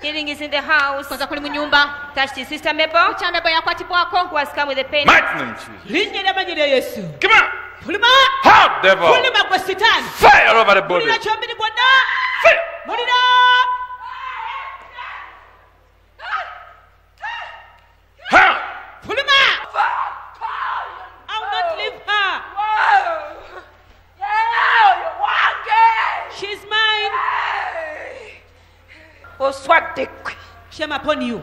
Healing is in the house. Koza kuli mu nyumba. Touched his sister Mabel. Mukyala Mabel yakwatibwako. Who has come with the pain. Linnya ly'amannya lya Yesu. Come on. Fuluma. How devil. Fuluma gwe sitaani. Fire over the body. Mulira kyombini gwonna. Fire. Mulira. How? Fuluma. I will not leave her. She's mine. Shame upon you.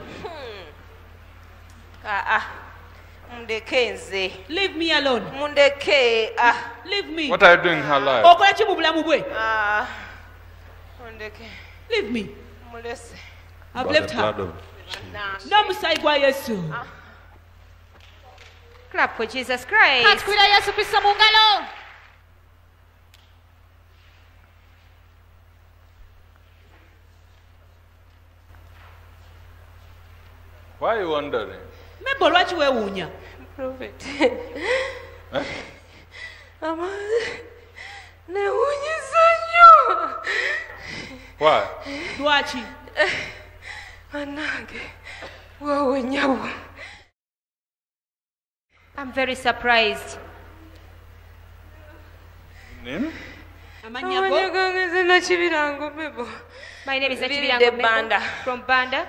Leave me alone. Leave me. What are you doing in her life? Okola ki mu bulamu bwe? Leave me. I've left her. N'omusaayi gwa Yesu. Clap for Jesus Christ. Katukulira Yesu Kristo mu ngalo. Why are you wondering? Mabel lwaki weewuunya? Prophet. Eh? Newuunyiza nnyo. Why? Lwaki? Bannange waawonyawo. I'm very surprised. Name? Amannya go? Amannya gange nze Nakibirango Mabel. My name is Viridde Nakibirango Banda. Mabel from Banda.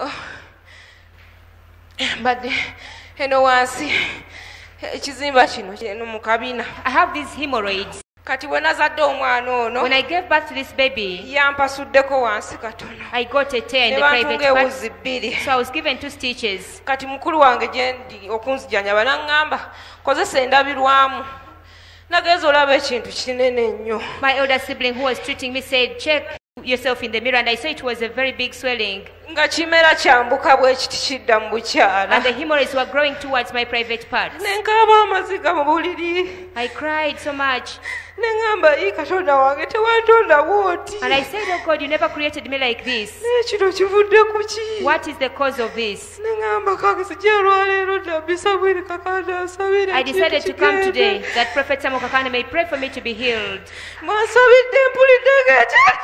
Badde eno wansi ekizimba kino kino mu kabina. I have these hemorrhoids. Kati bwe nazadde omwana ono When I gave birth to this baby, yampasuddeko wansi katono. I got a tear in Ne the private bantunga part. ewuzi bbiri. So I was given 2 stitches. Kati mukulu wange gye ndi okunzijjanjaba n'aŋŋamba kozesa endabirwamu. Nagenza olaba ekintu kinene nnyo. My elder sibling who was treating me said, check yourself in the mirror, and I saw it was a very big swelling. Nga kimera kyambuka bwe kiti kidda mu bukyala. And the hemorrhoids were growing towards my private parts. Ne nkaaba amaziga mu buliri. I cried so much. Ne ŋŋamba yi Katonda wange tewantonda bw'oti. And I said, oh God, you never created me like this. N'ekino kivudde ku ki? What is the cause of this? Ne ŋŋamba kagezi gye olwaleero nabbisa bwiri Kakanda asabire. I decided to come today that Prophet Samuel Kakande may pray for me to be healed. Mwansabidde mpulidde ng'ekyo.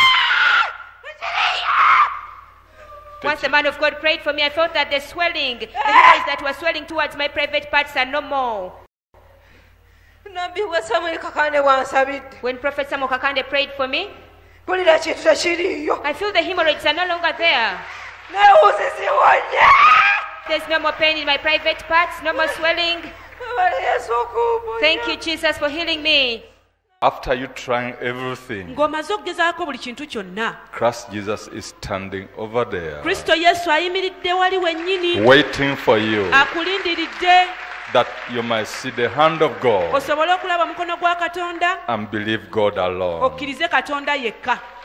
Once the man of God prayed for me, I felt that the swelling, the hemorrhoids that were swelling towards my private parts are no more. Nabbi bwe Samuel Kakande bwansabidde. When Prophet Samuel Kakande prayed for me, Mpulira kintu tekiriiyo. I feel the hemorrhoids are no longer there. N'ewuzi ziwonye. There's no more pain in my private parts, no more swelling. Wabale Yesu okumponya. Thank you, Jesus, for healing me. After you trying everything, Ng'omaze okugezaako buli kintu kyonna. Christ Jesus is standing over there, Kristo Yesu ayimiridde wali wennyini. waiting for you, Akulindiridde. that you might see the hand of God Osobole okulaba mukono gwa Katonda. and believe God alone. Okkirize Katonda yekka.